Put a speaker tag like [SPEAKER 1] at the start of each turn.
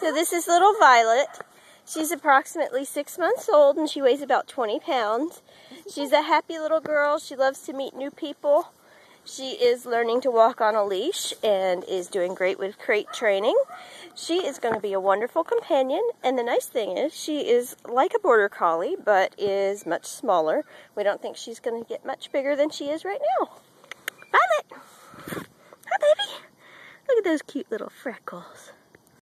[SPEAKER 1] So this is little Violet. She's approximately 6 months old and she weighs about 20 pounds. She's a happy little girl. She loves to meet new people. She is learning to walk on a leash and is doing great with crate training. She is going to be a wonderful companion, and the nice thing is she is like a border collie but is much smaller. We don't think she's going to get much bigger than she is right now. Violet! Hi, baby! Look at those cute little freckles.